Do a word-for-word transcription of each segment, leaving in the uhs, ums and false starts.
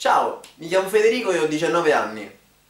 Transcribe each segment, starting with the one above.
Ciao, mi chiamo Federico e ho diciannove anni.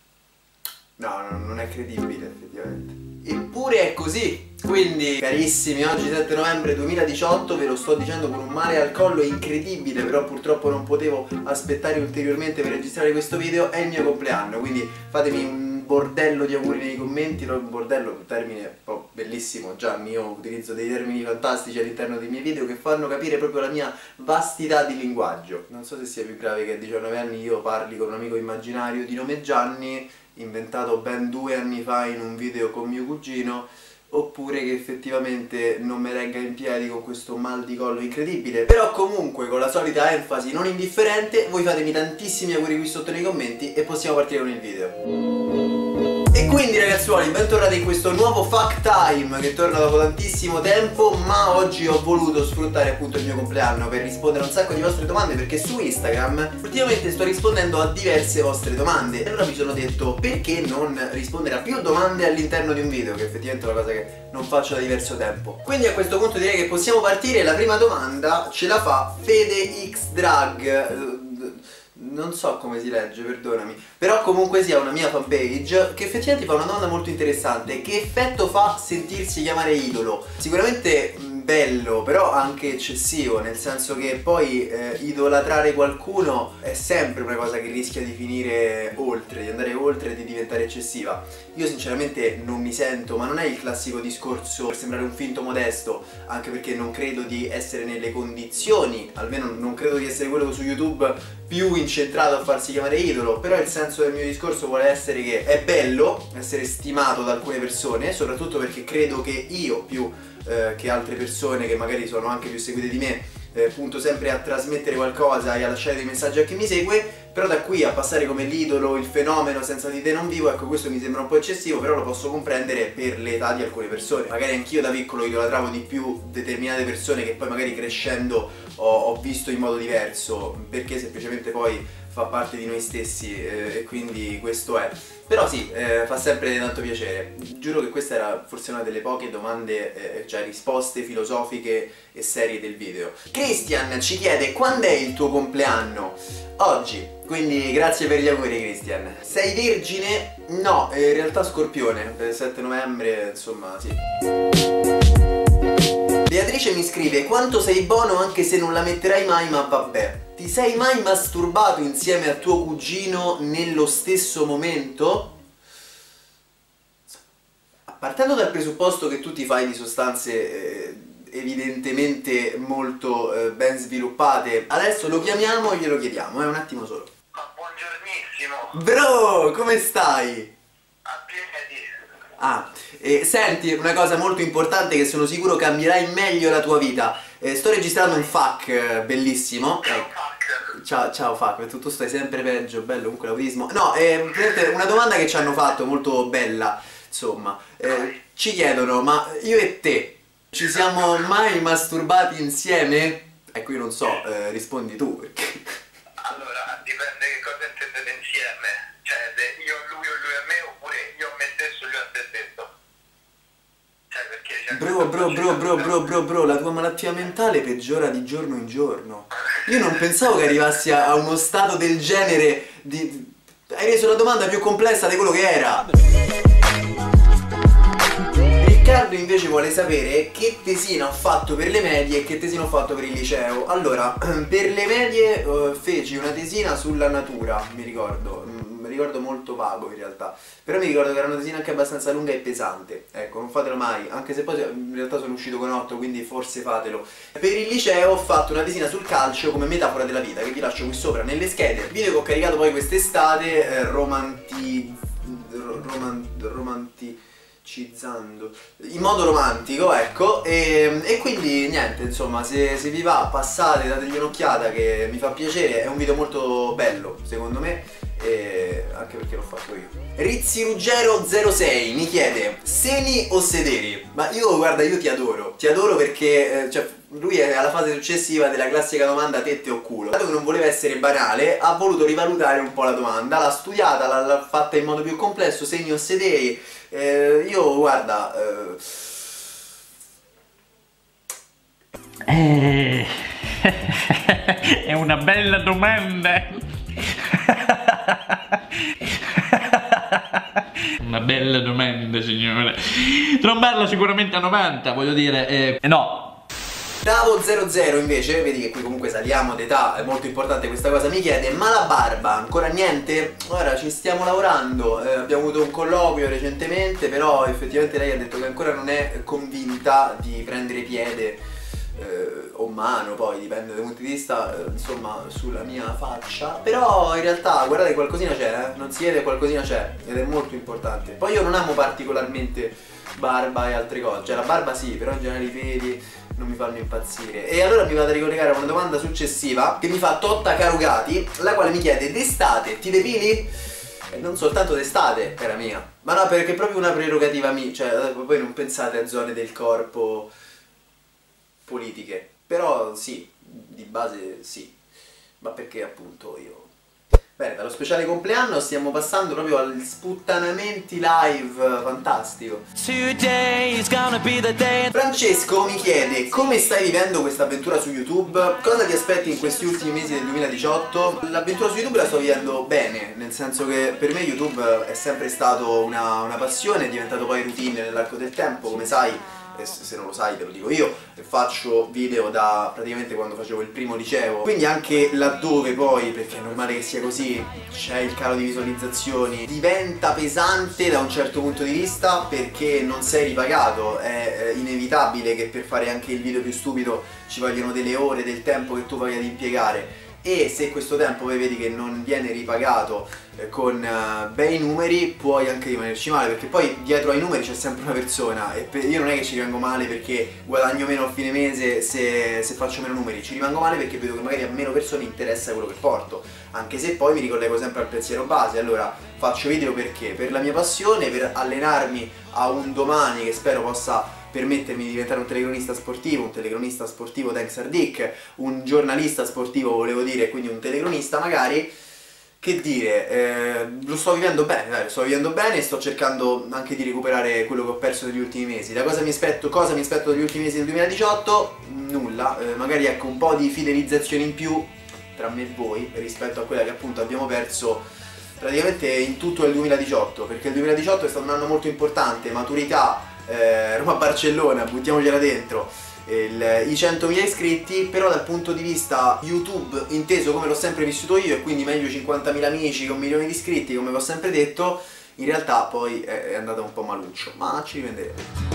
No, no, non è credibile effettivamente. Eppure è così. Quindi, carissimi, oggi sette novembre duemiladiciotto, ve lo sto dicendo con un male al collo incredibile, però purtroppo non potevo aspettare ulteriormente per registrare questo video, è il mio compleanno, quindi fatemi un bordello di auguri nei commenti. Un bordello è un termine oh, bellissimo, già io utilizzo dei termini fantastici all'interno dei miei video che fanno capire proprio la mia vastità di linguaggio. Non so se sia più grave che a diciannove anni io parli con un amico immaginario di nome Gianni, inventato ben due anni fa in un video con mio cugino, oppure che effettivamente non mi regga in piedi con questo mal di collo incredibile. Però comunque, con la solita enfasi non indifferente, voi fatemi tantissimi auguri qui sotto nei commenti e possiamo partire con il video. E quindi ragazzuoli, bentornati in questo nuovo Fact Time che torna dopo tantissimo tempo, ma oggi ho voluto sfruttare appunto il mio compleanno per rispondere a un sacco di vostre domande, perché su Instagram ultimamente sto rispondendo a diverse vostre domande e allora mi sono detto perché non rispondere a più domande all'interno di un video, che effettivamente è una cosa che non faccio da diverso tempo. Quindi a questo punto direi che possiamo partire. La prima domanda ce la fa FedeXDrag. Non so come si legge, perdonami, però comunque sia una mia fanpage che effettivamente fa una domanda molto interessante. Che effetto fa sentirsi chiamare idolo? Sicuramente mh, bello, però anche eccessivo, nel senso che poi eh, idolatrare qualcuno è sempre una cosa che rischia di finire oltre, di andare oltre e di diventare eccessiva. Io sinceramente non mi sento, ma non è il classico discorso per sembrare un finto modesto, anche perché non credo di essere nelle condizioni, almeno non credo di essere quello su YouTube più incentrato a farsi chiamare idolo, però il senso del mio discorso vuole essere che è bello essere stimato da alcune persone, soprattutto perché credo che io più eh, che altre persone che magari sono anche più seguite di me eh, punto sempre a trasmettere qualcosa e a lasciare dei messaggi a chi mi segue. Però da qui a passare come l'idolo, il fenomeno senza di te non vivo, ecco, questo mi sembra un po' eccessivo, però lo posso comprendere per l'età di alcune persone. Magari anch'io da piccolo idolatravo di più determinate persone che poi magari crescendo ho, ho visto in modo diverso, perché semplicemente poi fa parte di noi stessi eh, e quindi questo è. Però sì, eh, fa sempre tanto piacere. Giuro che questa era forse una delle poche domande, eh, cioè risposte filosofiche e serie del video. Christian ci chiede: quando è il tuo compleanno? Oggi, quindi grazie per gli auguri Christian. Sei vergine? No, in realtà Scorpione, per il sette novembre, insomma, sì. Beatrice mi scrive: quanto sei buono anche se non la metterai mai, ma vabbè. Ti sei mai masturbato insieme a tuo cugino nello stesso momento? Partendo dal presupposto che tu ti fai di sostanze eh, evidentemente molto eh, ben sviluppate, adesso lo chiamiamo e glielo chiediamo, è eh, un attimo solo. Ma buongiornissimo! Bro, come stai? A piedi! Ah, eh, senti, una cosa molto importante che sono sicuro cambierà in meglio la tua vita. Eh, sto registrando un FAQ eh, bellissimo. Ciao, eh, FAQ! Ciao, ciao FAQ, tu, tu stai sempre peggio, bello comunque l'autismo. No, eh, una domanda che ci hanno fatto molto bella, insomma. Eh, ci chiedono: ma io e te ci siamo mai masturbati insieme? Ecco, io non so, eh, rispondi tu perché... Allora, dipende che cosa intendete insieme. Cioè, se io lui o lui a me, oppure io a me stesso, lui a te stesso. Cioè, perché... Cioè, Bro, bro, bro, bro, bro, bro, bro, la tua malattia mentale peggiora di giorno in giorno. Io non pensavo che arrivassi a, a uno stato del genere di... Hai reso la domanda più complessa di quello che era. Riccardo invece vuole sapere che tesina ho fatto per le medie e che tesina ho fatto per il liceo. Allora, per le medie uh, feci una tesina sulla natura, mi ricordo, mi ricordo molto vago in realtà, però mi ricordo che era una tesina anche abbastanza lunga e pesante, ecco, non fatelo mai, anche se poi in realtà sono uscito con otto, quindi forse fatelo. Per il liceo ho fatto una tesina sul calcio come metafora della vita, che vi lascio qui sopra nelle schede, video che ho caricato poi quest'estate, eh, romanti... roman... romanti... cizzando in modo romantico, ecco, e, e quindi niente, insomma, se, se vi va passate, dategli un'occhiata che mi fa piacere, è un video molto bello secondo me, e anche perché l'ho fatto io. Rizzi Ruggero zero sei mi chiede: seni o sederi? Ma io, guarda, io ti adoro, ti adoro perché, eh, cioè, lui è alla fase successiva della classica domanda tette o culo. Dato che non voleva essere banale, ha voluto rivalutare un po' la domanda, l'ha studiata, l'ha fatta in modo più complesso, seni o sederi. Eh, io, guarda... Eh... è una bella domanda. Una bella domanda, signore. Trombarlo sicuramente a novanta, voglio dire, eh, no. Davo zero zero invece, vedi che qui comunque saliamo d'età, è molto importante questa cosa, mi chiede: ma la barba ancora niente? Ora ci stiamo lavorando, eh, abbiamo avuto un colloquio recentemente, però effettivamente lei ha detto che ancora non è convinta di prendere piede eh, o mano, poi dipende dai punti di vista, eh, insomma, sulla mia faccia. Però in realtà guardate, qualcosina c'è, eh? Non si vede, qualcosina c'è ed è molto importante. Poi io non amo particolarmente barba e altre cose, cioè la barba sì, però in generale i peli non mi fanno impazzire. E allora mi vado a ricollegare a una domanda successiva che mi fa Totta Carugati, la quale mi chiede: d'estate ti depili? E non soltanto d'estate, cara mia, ma no, perché è proprio una prerogativa mia, cioè voi non pensate a zone del corpo politiche, però sì, di base sì, ma perché appunto io... Bene, dallo speciale compleanno stiamo passando proprio agli sputtanamenti live, fantastico. Francesco mi chiede: come stai vivendo questa avventura su YouTube? Cosa ti aspetti in questi ultimi mesi del duemiladiciotto? L'avventura su YouTube la sto vivendo bene, nel senso che per me YouTube è sempre stato una, una passione, è diventato poi routine nell'arco del tempo, come sai. E se non lo sai te lo dico io, faccio video da praticamente quando facevo il primo liceo, quindi anche laddove poi, perché è normale che sia così, c'è il calo di visualizzazioni, diventa pesante da un certo punto di vista perché non sei ripagato, è inevitabile che per fare anche il video più stupido ci vogliono delle ore del tempo che tu vai ad impiegare. E se questo tempo vedi che non viene ripagato eh, con uh, bei numeri, puoi anche rimanerci male, perché poi dietro ai numeri c'è sempre una persona e per, io non è che ci rimango male perché guadagno meno a fine mese se, se faccio meno numeri, ci rimango male perché vedo che magari a meno persone interessa quello che porto, anche se poi mi ricollego sempre al pensiero base. Allora faccio video perché? Per la mia passione, per allenarmi a un domani che spero possa permettermi di diventare un telecronista sportivo, un telecronista sportivo thanks a Dick, un giornalista sportivo volevo dire, quindi un telecronista magari. Che dire, eh, lo sto vivendo bene, dai, lo sto vivendo bene e sto cercando anche di recuperare quello che ho perso negli ultimi mesi. Da cosa mi aspetto, cosa mi aspetto dagli ultimi mesi del duemiladiciotto? Nulla, eh, magari ecco un po' di fidelizzazione in più tra me e voi rispetto a quella che appunto abbiamo perso praticamente in tutto il duemiladiciotto, perché il duemiladiciotto è stato un anno molto importante, maturità, Eh, Roma-Barcellona, buttiamocela dentro, il, i centomila iscritti, però dal punto di vista YouTube, inteso come l'ho sempre vissuto io, e quindi meglio cinquantamila amici con milioni di iscritti, come vi ho sempre detto, in realtà poi è, è andata un po' maluccio, ma ci rivenderemo.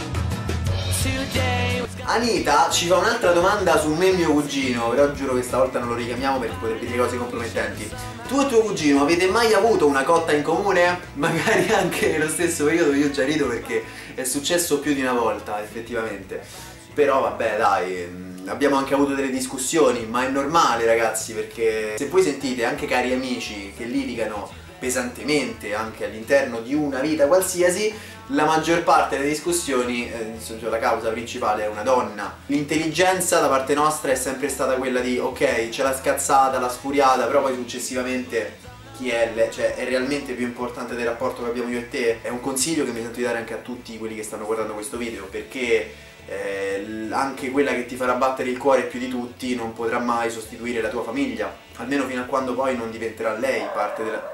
Anita ci fa un'altra domanda su me e mio cugino, però giuro che stavolta non lo richiamiamo perché potrebbe dire cose compromettenti. Tu e tuo cugino avete mai avuto una cotta in comune? Magari anche nello stesso periodo. Io già rido perché è successo più di una volta effettivamente. Però vabbè dai, abbiamo anche avuto delle discussioni, ma è normale ragazzi, perché se voi sentite anche cari amici che litigano pesantemente anche all'interno di una vita qualsiasi, la maggior parte delle discussioni, eh, cioè la causa principale è una donna. L'intelligenza da parte nostra è sempre stata quella di ok, c'è la scazzata, la sfuriata, però poi successivamente chi è, le, cioè è realmente più importante del rapporto che abbiamo io e te. È un consiglio che mi sento di dare anche a tutti quelli che stanno guardando questo video, perché eh, anche quella che ti farà battere il cuore più di tutti non potrà mai sostituire la tua famiglia, almeno fino a quando poi non diventerà lei parte della...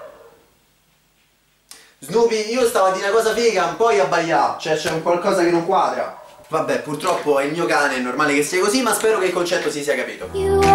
Snoopy, io stavo a dire una cosa figa, poi abbaià, cioè c'è un qualcosa che non quadra. Vabbè, purtroppo è il mio cane, è normale che sia così, ma spero che il concetto si sia capito.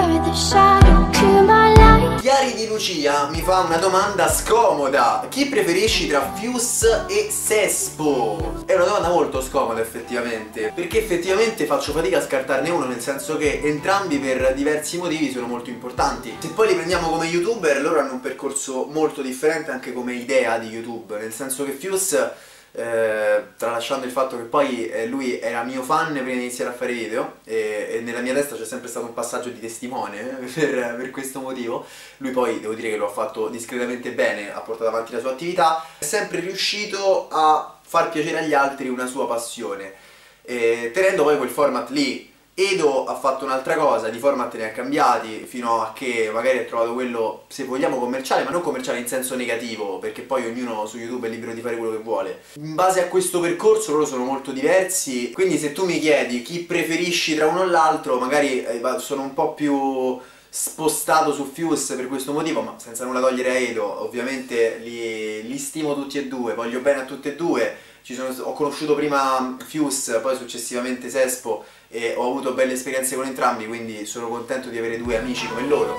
Chiari di Lucia mi fa una domanda scomoda: chi preferisci tra Fuse e Sespo? È una domanda molto scomoda effettivamente, perché effettivamente faccio fatica a scartarne uno, nel senso che entrambi per diversi motivi sono molto importanti. Se poi li prendiamo come youtuber, loro hanno un percorso molto differente anche come idea di YouTube, nel senso che Fuse, Eh, tralasciando il fatto che poi eh, lui era mio fan prima di iniziare a fare video e, e nella mia testa c'è sempre stato un passaggio di testimone eh, per, per questo motivo. Lui poi devo dire che lo ha fatto discretamente bene, ha portato avanti la sua attività, è sempre riuscito a far piacere agli altri una sua passione, e, tenendo poi quel format lì. Edo ha fatto un'altra cosa, di format ne ha cambiati fino a che magari ha trovato quello, se vogliamo, commerciale, ma non commerciale in senso negativo, perché poi ognuno su YouTube è libero di fare quello che vuole. In base a questo percorso loro sono molto diversi, quindi se tu mi chiedi chi preferisci tra uno e l'altro, magari eh, sono un po' più spostato su Fuse per questo motivo, ma senza nulla togliere a Edo, ovviamente li, li stimo tutti e due, voglio bene a tutti e due. Ci sono, ho conosciuto prima Fuse, poi successivamente Sespo e ho avuto belle esperienze con entrambi, quindi sono contento di avere due amici come loro.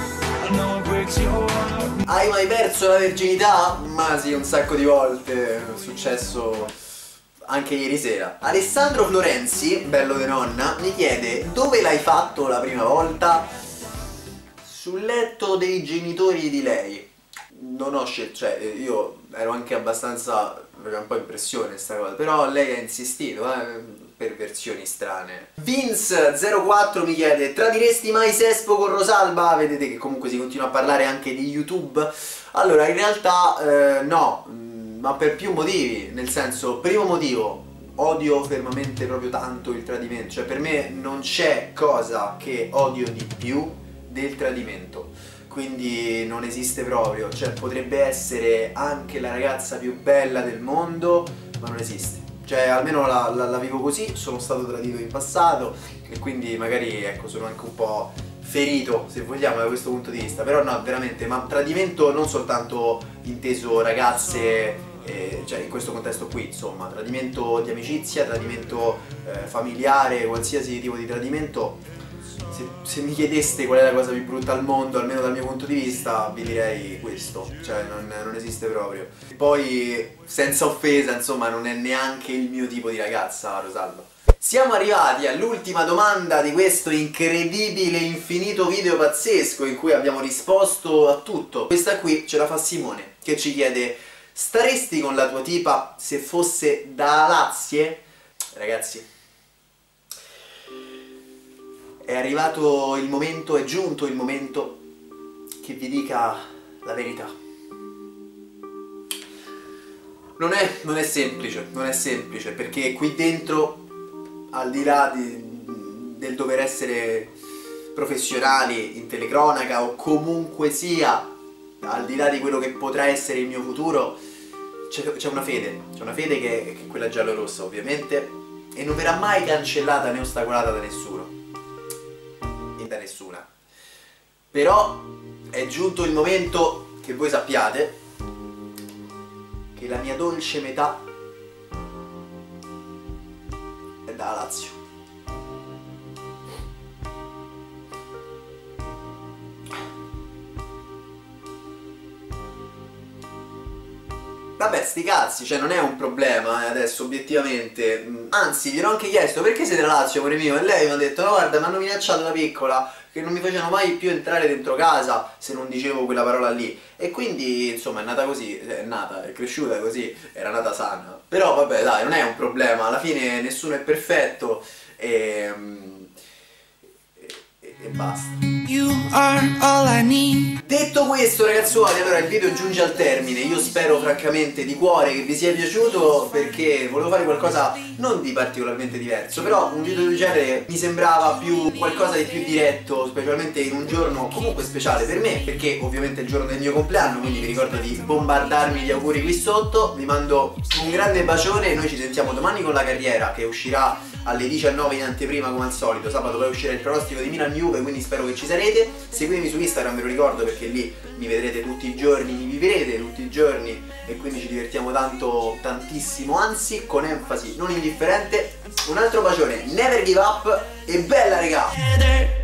Hai mai perso la virginità? Ma sì, un sacco di volte, è successo anche ieri sera. Alessandro Florenzi, bello de nonna, mi chiede: dove l'hai fatto la prima volta? Sul letto dei genitori di lei. Non ho scelto, cioè io ero anche abbastanza, aveva un po' impressione sta cosa, però lei ha insistito, eh, per versioni strane. Vince zero quattro mi chiede: tradiresti mai Sespo con Rosalba? Vedete che comunque si continua a parlare anche di YouTube. Allora, in realtà eh, no, ma per più motivi, nel senso, primo motivo, odio fermamente proprio tanto il tradimento, cioè per me non c'è cosa che odio di più del tradimento, quindi non esiste proprio, cioè potrebbe essere anche la ragazza più bella del mondo, ma non esiste, cioè almeno la, la, la vivo così, sono stato tradito in passato e quindi magari ecco sono anche un po' ferito se vogliamo da questo punto di vista, però no, veramente, ma tradimento non soltanto inteso ragazze, eh, cioè in questo contesto qui, insomma, tradimento di amicizia, tradimento eh, familiare, qualsiasi tipo di tradimento. Se, se mi chiedeste qual è la cosa più brutta al mondo, almeno dal mio punto di vista, vi direi questo, cioè non, non esiste proprio. Poi, senza offesa, insomma, non è neanche il mio tipo di ragazza, Rosalba. Siamo arrivati all'ultima domanda di questo incredibile, infinito video pazzesco in cui abbiamo risposto a tutto. Questa qui ce la fa Simone, che ci chiede: staresti con la tua tipa se fosse da Lazie? Ragazzi, è arrivato il momento, è giunto il momento che vi dica la verità. Non è, non è semplice, non è semplice, perché qui dentro, al di là di, del dover essere professionali in telecronaca o comunque sia, al di là di quello che potrà essere il mio futuro, c'è una fede, c'è una fede che, che è quella giallorossa ovviamente, e non verrà mai cancellata né ostacolata da nessuno. Da nessuna. Però è giunto il momento che voi sappiate che la mia dolce metà è da Lazio. Vabbè, sti cazzi, cioè non è un problema eh, adesso obiettivamente, anzi gliel'ho anche chiesto: perché sei della Lazio, amore mio? E lei mi ha detto: no, guarda, mi hanno minacciato da piccola che non mi facevano mai più entrare dentro casa se non dicevo quella parola lì, e quindi insomma è nata così, è nata, è cresciuta così, era nata sana. Però vabbè dai, non è un problema, alla fine nessuno è perfetto e, e, e basta. You are all I need. Detto questo, ragazzuoli, allora il video giunge al termine. Io spero francamente di cuore che vi sia piaciuto, perché volevo fare qualcosa non di particolarmente diverso, però un video del genere mi sembrava più qualcosa di più diretto, specialmente in un giorno comunque speciale per me, perché ovviamente è il giorno del mio compleanno, quindi vi ricordo di bombardarmi gli auguri qui sotto. Vi mando un grande bacione e noi ci sentiamo domani con la carriera, che uscirà alle diciannove in anteprima come al solito. Sabato poi uscirà il pronostico di Milan-Juve, quindi spero che ci sarete. Seguitemi su Instagram, ve lo ricordo, perché lì mi vedrete tutti i giorni, mi vivrete tutti i giorni e quindi ci divertiamo tanto, tantissimo, anzi con enfasi non indifferente. Un altro bacione, never give up e bella regà!